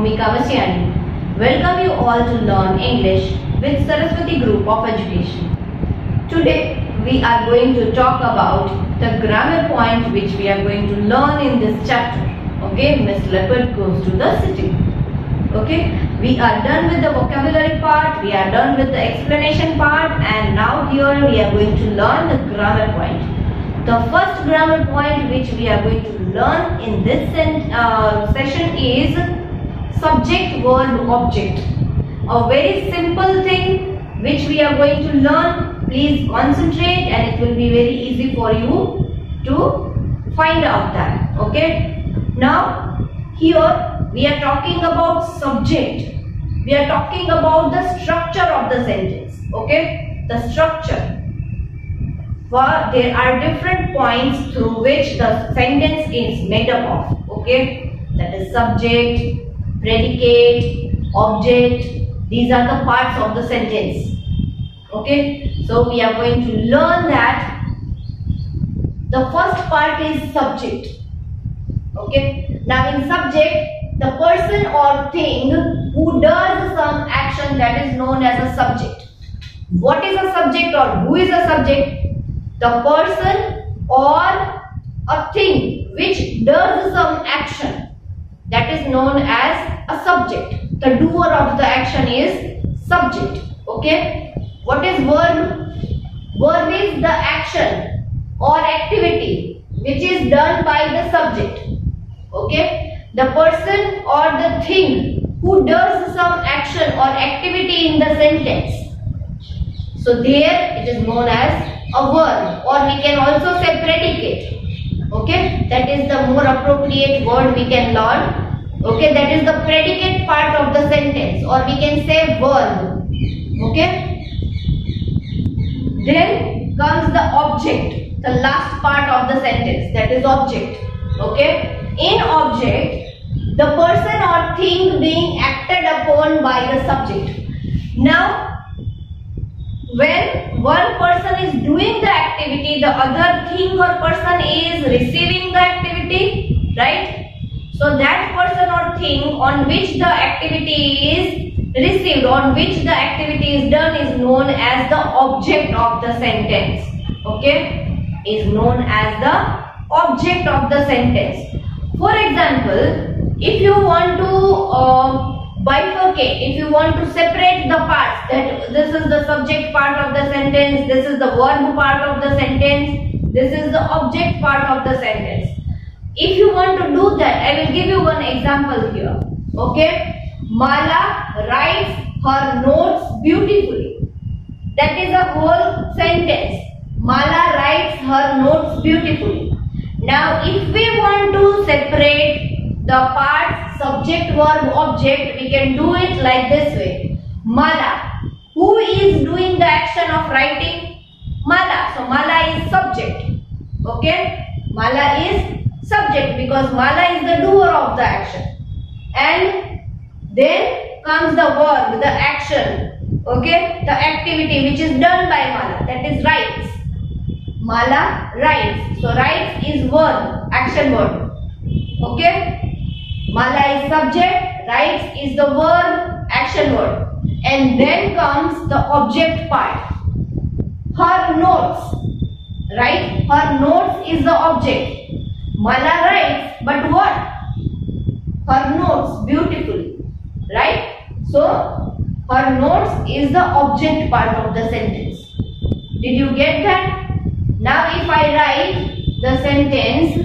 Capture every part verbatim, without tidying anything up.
Bhumika Vasyani. Welcome you all to learn English with Saraswati Group of Education. Today we are going to talk about the grammar point which we are going to learn in this chapter. Okay, Miss Leopard goes to the city. Okay, we are done with the vocabulary part, we are done with the explanation part, and now here we are going to learn the grammar point. The first grammar point which we are going to learn in this uh, session is subject, verb, object. A very simple thing which we are going to learn. Please concentrate and it will be very easy for you to find out that. Okay. Now here we are talking about subject. We are talking about the structure of the sentence. Okay. The structure. For there are different points through which the sentence is made up of. Okay. That is subject, predicate, object. These are the parts of the sentence. Okay. So we are going to learn that the first part is subject. Okay. Now in subject, the person or thing who does some action, that is known as a subject. What is a subject or who is a subject? The person or a thing which does some action, that is known as a subject. The doer of the action is subject. Okay. What is verb? Verb is the action or activity which is done by the subject. Okay. The person or the thing who does some action or activity in the sentence. So there it is known as a verb, or we can also say predicate. Okay, that is the more appropriate word we can learn. Okay, that is the predicate part of the sentence, or we can say verb. Okay, then comes the object, the last part of the sentence, that is object. Okay, in object, the person or thing being acted upon by the subject. Now when one person is doing the activity, the other thing or person is receiving the activity, right? So that person or thing on which the activity is received, on which the activity is done, is known as the object of the sentence. Okay, is known as the object of the sentence. For example, if you want to uh, bifurcate, if you want to separate the parts, that this is the subject part of the sentence, this is the verb part of the sentence, this is the object part of the sentence. If you want to do that, I will give you one example here. Okay, Mala writes her notes beautifully. That is a whole sentence. Mala writes her notes beautifully. Now if we want to separate the parts subject, verb, object, we can do it like this way. Mala. Who is doing the action of writing? Mala. So Mala is subject. Okay. Mala is subject because Mala is the doer of the action. And then comes the verb, the action. Okay. The activity which is done by Mala. That is writes. Mala writes. So writes is verb, action word. Okay. Mala is subject, writes is the verb, action word. And then comes the object part. Her notes, right? Her notes is the object. Mala writes, but what? Her notes beautifully, right? So, her notes is the object part of the sentence. Did you get that? Now if I write the sentence,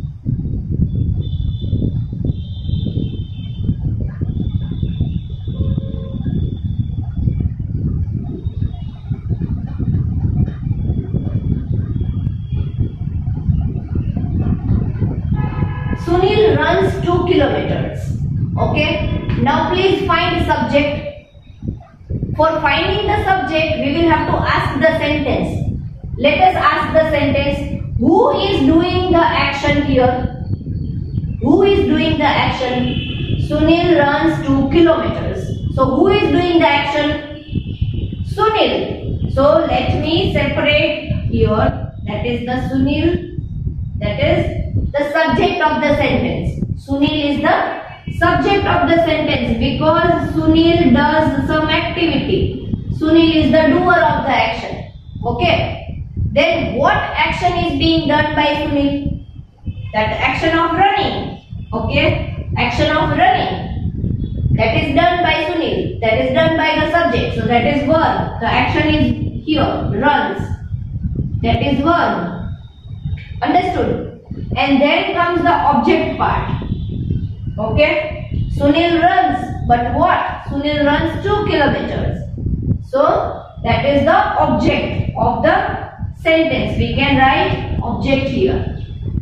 Sunil runs two kilometers. Okay. Now please find subject. For finding the subject, we will have to ask the sentence. Let us ask the sentence. Who is doing the action here? Who is doing the action? Sunil runs two kilometers. So who is doing the action? Sunil. So let me separate here. That is the Sunil. That is the subject of the sentence. Sunil is the subject of the sentence because Sunil does some activity. Sunil is the doer of the action. Okay. Then what action is being done by Sunil? That action of running. Okay. Action of running. That is done by Sunil. That is done by the subject. So that is verb. The action is here. Runs. That is verb. Understood? And then comes the object part. Okay. Sunil runs. But what? Sunil runs two kilometers. So that is the object of the sentence. We can write object here.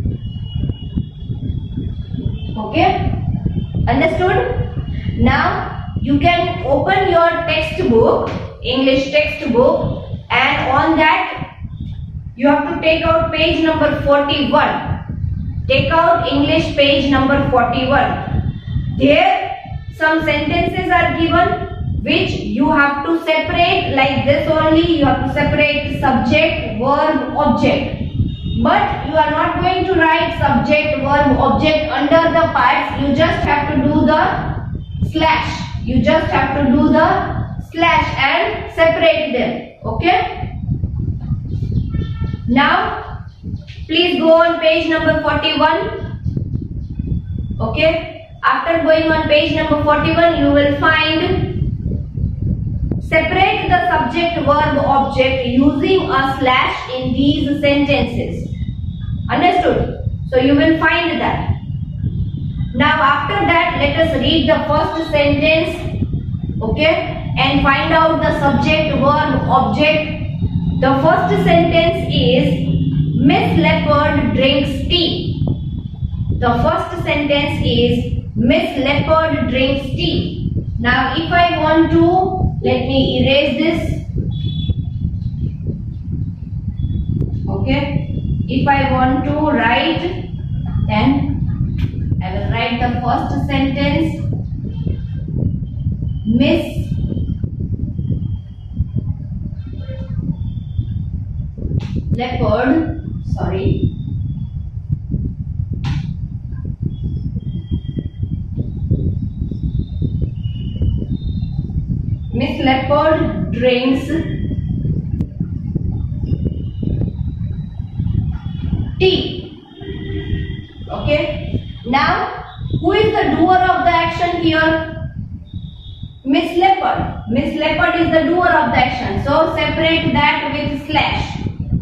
Okay. Understood? Now you can open your textbook, English textbook, and on that you have to take out page number forty-one. Take out English page number forty-one. There some sentences are given which you have to separate like this only. You have to separate subject, verb, object. But you are not going to write subject, verb, object under the parts. You just have to do the slash. You just have to do the slash and separate them. Okay. Now, please go on page number forty-one. Okay. After going on page number forty-one, you will find separate the subject, verb, object using a slash in these sentences. Understood? So you will find that. Now after that, let us read the first sentence. Okay? And find out the subject, verb, object. The first sentence is Miss Leopard drinks tea. The first sentence is Miss Leopard drinks tea. Now if I want to, let me erase this. Okay. If I want to write, then I will write the first sentence. Miss Leopard, sorry. Miss Leopard drinks tea. Okay. Now, who is the doer of the action here? Miss Leopard. Miss Leopard is the doer of the action. So, separate that with slash.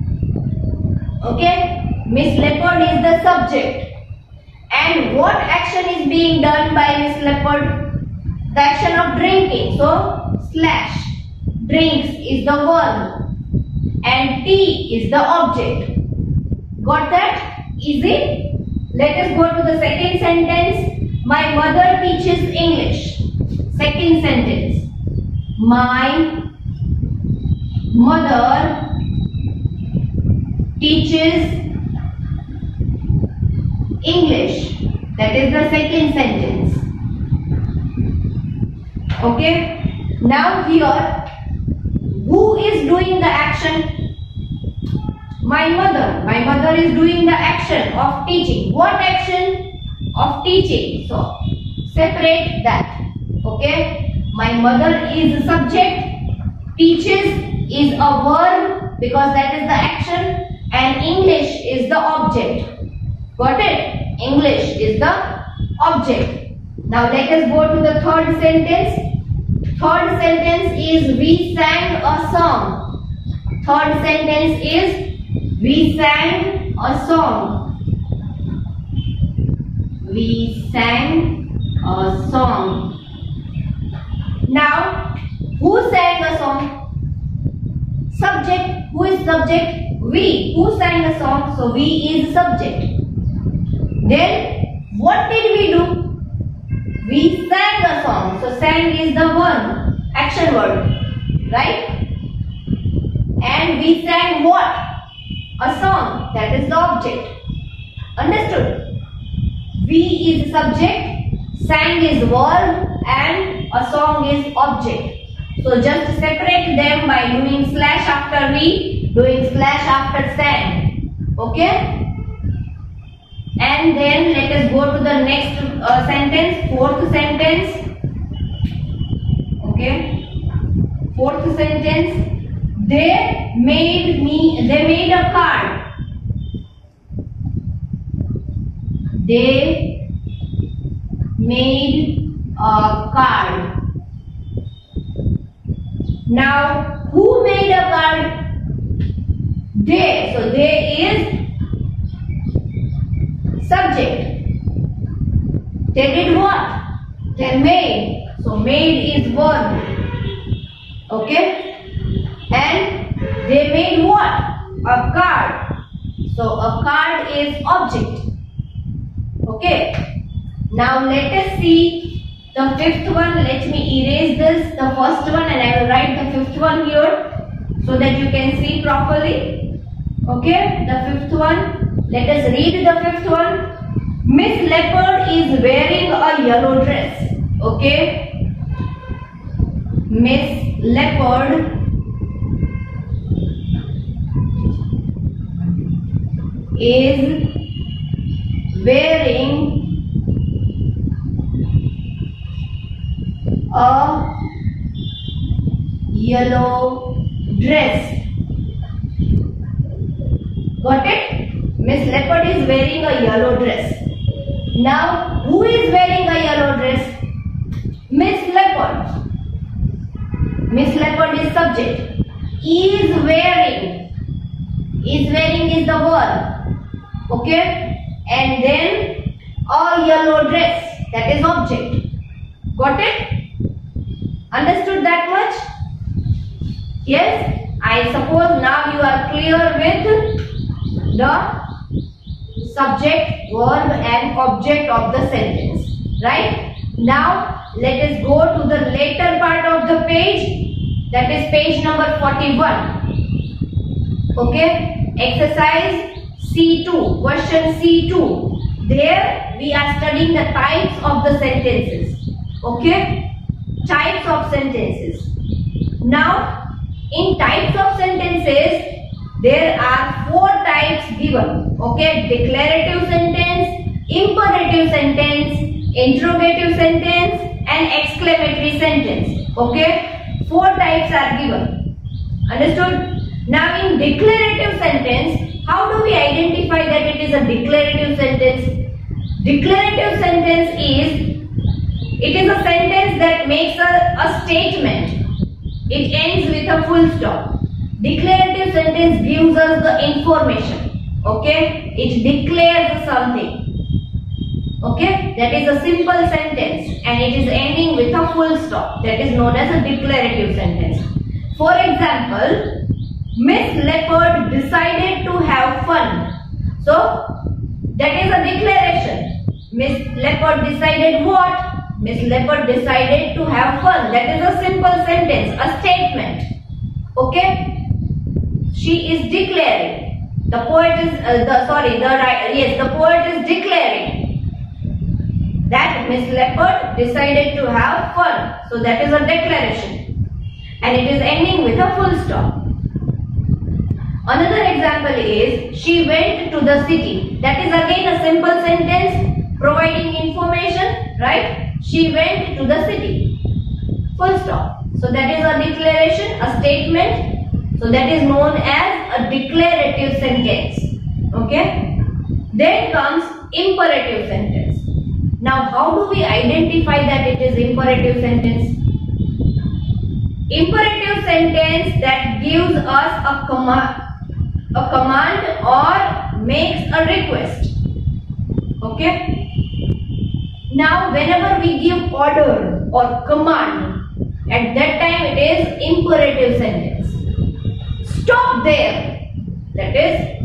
Okay. Miss Leopard is the subject. And what action is being done by Miss Leopard? The action of drinking. So, slash. Drinks is the verb. And tea is the object. Got that? Easy? Let us go to the second sentence. My mother teaches English. Second sentence. My mother teaches English. That is the second sentence. Okay. Now here, who is doing the action? My mother. My mother is doing the action of teaching. What action? Of teaching. So, separate that. Okay. My mother is the subject. Teaches is a verb because that is the action. And English is the object. Got it? English is the object. Now, let us go to the third sentence. Third sentence is we sang a song. Third sentence is we sang a song. We sang a song. Now, who sang a song? Subject. Who is subject? We. Who sang a song? So, we is subject. Then, what did we do? We sang a song. So, sang is the verb. Action word. Right? And we sang what? A song. That is the object. Understood? We is subject, sang is verb, and a song is object. So just separate them by doing slash after we, doing slash after sang. Okay? And then let us go to the next uh, sentence, fourth sentence. Okay, fourth sentence. They made me, they made a card. They made a card. Now, who made a card? They. So, they is subject. They did what? They made. So, made is verb. Okay. And they made what? A card. So a card is object. Okay. Now let us see the fifth one. Let me erase this, the first one, and I will write the fifth one here so that you can see properly. Okay. The fifth one. Let us read the fifth one. Miss Leopard is wearing a yellow dress. Okay. Miss Leopard is wearing a yellow dress. Got it? Miss Leopard is wearing a yellow dress. Now, who is wearing a yellow dress? Miss Leopard. Miss Leopard is subject. Is wearing. Is wearing is the verb. Okay, and then a yellow dress, that is object. Got it? Understood that much? Yes, I suppose now you are clear with the subject, verb and object of the sentence, right? Now let us go to the later part of the page, that is page number forty-one. Okay, exercise C two, question C two. There we are studying the types of the sentences. Okay, types of sentences. Now, in types of sentences, there are four types given. Okay, declarative sentence, imperative sentence, interrogative sentence, and exclamatory sentence. Okay, four types are given. Understood? Now, in declarative sentence, how do we identify that it is a declarative sentence? Declarative sentence is, it is a sentence that makes a, a statement. It ends with a full stop. Declarative sentence gives us the information. Okay, it declares something. Okay, that is a simple sentence and it is ending with a full stop. That is known as a declarative sentence. For example, Miss Leopard decided to have fun. So, that is a declaration. Miss Leopard decided what? Miss Leopard decided to have fun. That is a simple sentence, a statement. Okay? She is declaring. The poet is, uh, the sorry, the yes, the poet is declaring that Miss Leopard decided to have fun. So, that is a declaration. And it is ending with a full stop. Another example is, she went to the city. That is again a simple sentence providing information, right? She went to the city. Full stop. So that is a declaration, a statement. So that is known as a declarative sentence. Okay? Then comes imperative sentence. Now how do we identify that it is imperative sentence? Imperative sentence that gives us a command. A command or makes a request. Okay. Now whenever we give order or command, at that time it is imperative sentence. Stop there. That is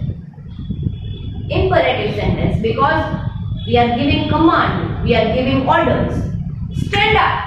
imperative sentence because we are giving command, we are giving orders. Stand up.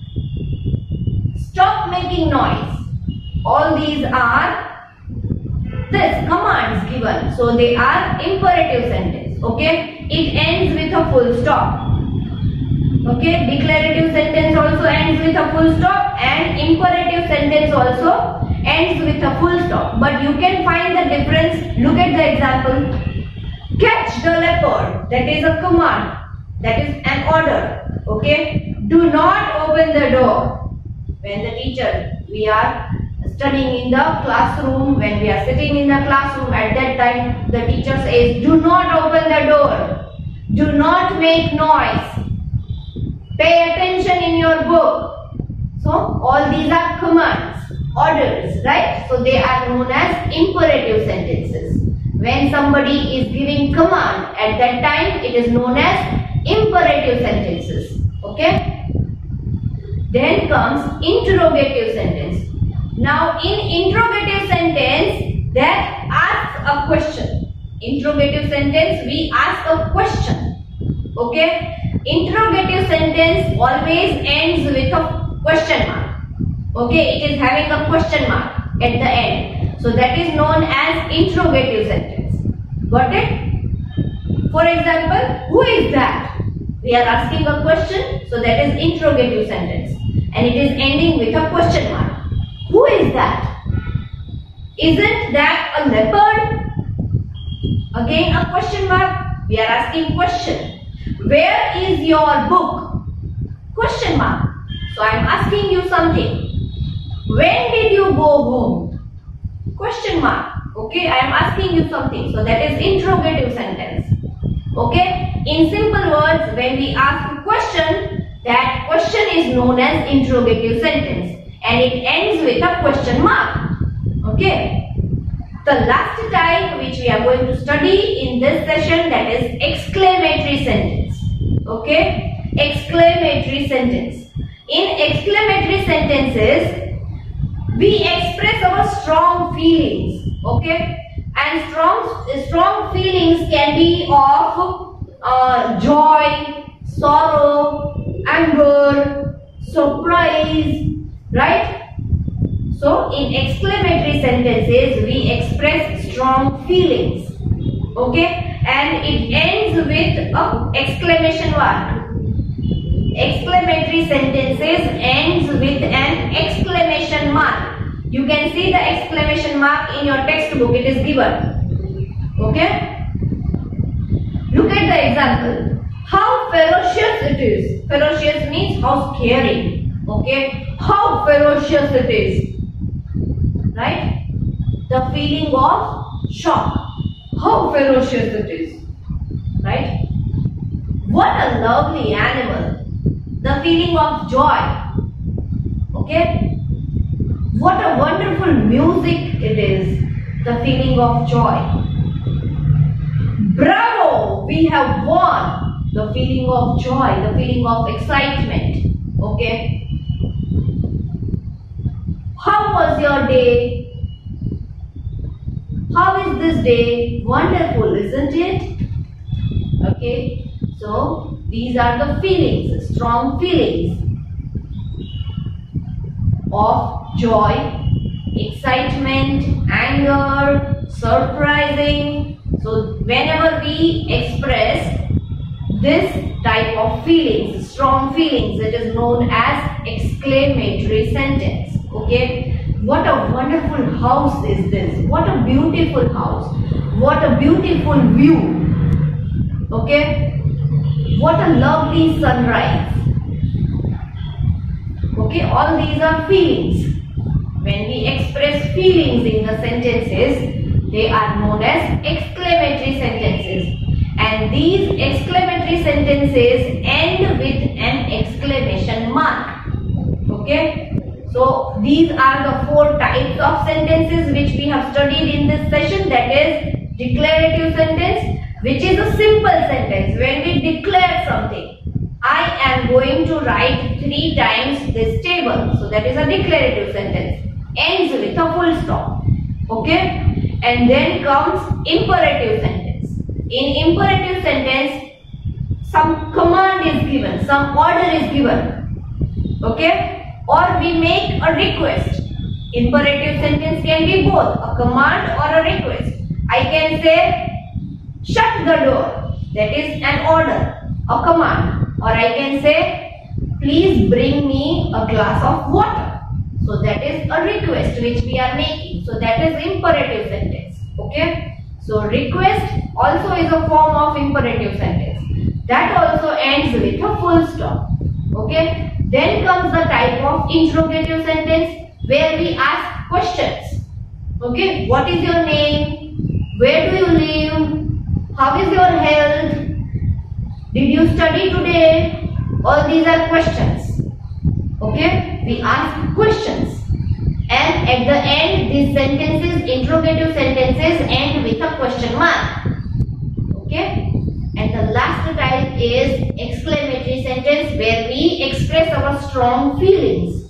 Stop making noise. All these are this commands given, so they are imperative sentence. Okay, it ends with a full stop. Okay, declarative sentence also ends with a full stop and imperative sentence also ends with a full stop. But you can find the difference. Look at the example. Catch the leopard. That is a command. That is an order. Okay. Do not open the door. When the teacher, we are studying in the classroom, when we are sitting in the classroom, at that time the teacher says, do not open the door. Do not make noise. Pay attention in your book. So all these are commands, orders, right? So they are known as imperative sentences. When somebody is giving command, at that time it is known as imperative sentences. Okay. Then comes interrogative sentence. Now in interrogative sentence, that asks a question. Interrogative sentence, we ask a question. Okay. Interrogative sentence always ends with a question mark. Okay. It is having a question mark at the end. So that is known as interrogative sentence. Got it? For example, who is that? We are asking a question, so that is interrogative sentence. And it is ending with a question mark. Who is that? Isn't that a leopard? Again a question mark. We are asking question. Where is your book? Question mark. So I am asking you something. When did you go home? Question mark. Okay, I am asking you something. So that is interrogative sentence. Okay, in simple words, when we ask a question, that question is known as interrogative sentence and it ends with a question mark. Okay, the last type which we are going to study in this session, that is exclamatory sentence. Okay, exclamatory sentence. In exclamatory sentences, we express our strong feelings. Okay, and strong strong feelings can be of uh, joy, sorrow, anger, surprise, right? So in exclamatory sentences we express strong feelings. Okay, and it ends with a exclamation mark. Exclamatory sentences ends with an exclamation mark. You can see the exclamation mark in your textbook, it is given. Okay? Look at the example. How ferocious it is. Ferocious means how scary. Okay? How ferocious it is. Right? The feeling of shock. How ferocious it is. Right? What a lovely animal. The feeling of joy. Okay? What a wonderful music it is, the feeling of joy. Bravo, we have won, the feeling of joy, the feeling of excitement. Okay. How was your day? How is this day? Wonderful, isn't it? Okay. So, these are the feelings, strong feelings of joy, excitement, anger, surprising. So whenever we express this type of feelings, strong feelings, it is known as exclamatory sentence. Okay, what a wonderful house is this, what a beautiful house, what a beautiful view. Okay, what a lovely sunrise. Okay, all these are feelings. When we express feelings in the sentences, they are known as exclamatory sentences. And these exclamatory sentences end with an exclamation mark. Okay. So these are the four types of sentences which we have studied in this session. That is declarative sentence, which is a simple sentence. When we declare something, I am going to write three times this table. So that is a declarative sentence. Ends with a full stop. Okay. And then comes imperative sentence. In imperative sentence, some command is given, some order is given. Okay. Or we make a request. Imperative sentence can be both a command or a request. I can say, shut the door. That is an order, a command. Or I can say, please bring me a glass of water. So that is a request which we are making. So that is imperative sentence. Okay. So request also is a form of imperative sentence. That also ends with a full stop. Okay. Then comes the type of interrogative sentence where we ask questions. Okay. What is your name? Where do you live? How is your health? Did you study today? All these are questions. Okay. We ask questions. And at the end, these sentences, interrogative sentences, end with a question mark. Okay. And the last type is exclamatory sentence where we express our strong feelings.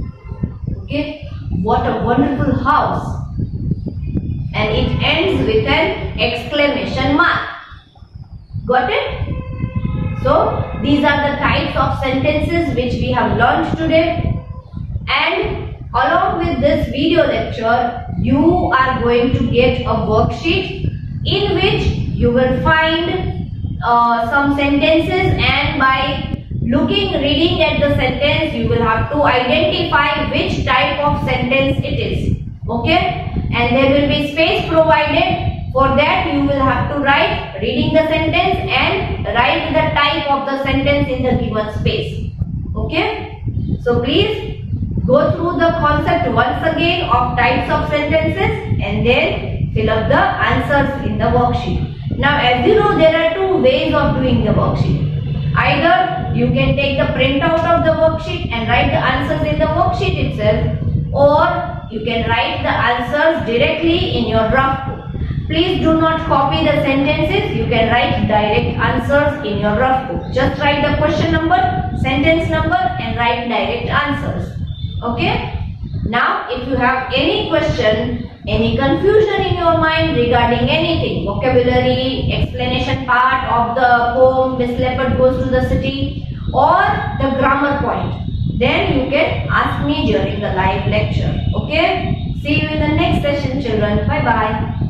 Okay. What a wonderful house. And it ends with an exclamation mark. Got it? So, these are the types of sentences which we have learned today. And along with this video lecture, you are going to get a worksheet in which you will find uh, some sentences, and by looking, reading at the sentence, you will have to identify which type of sentence it is. Okay? And there will be space provided. For that, you will have to write reading the sentence and write the type of the sentence in the given space. Okay? So please go through the concept once again of types of sentences and then fill up the answers in the worksheet. Now, as you know, there are two ways of doing the worksheet. Either you can take the printout of the worksheet and write the answers in the worksheet itself, or you can write the answers directly in your rough book. Please do not copy the sentences. You can write direct answers in your rough book. Just write the question number, sentence number, and write direct answers. Okay? Now, if you have any question, any confusion in your mind regarding anything, vocabulary, explanation part of the poem Miss Leopard Goes to the City, or the grammar point, then you can ask me during the live lecture. Okay? See you in the next session, children. Bye-bye.